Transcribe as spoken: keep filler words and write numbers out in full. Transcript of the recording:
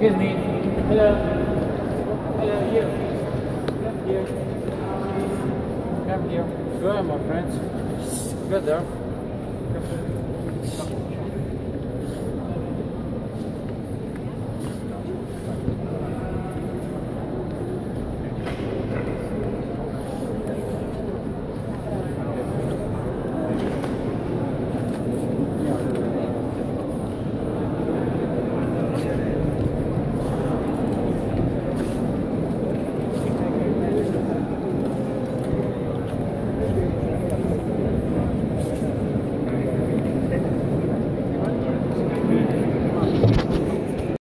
Excuse me. Hello. Hello, you. Come here. Come here. Go on, my friends. Go there. Come here.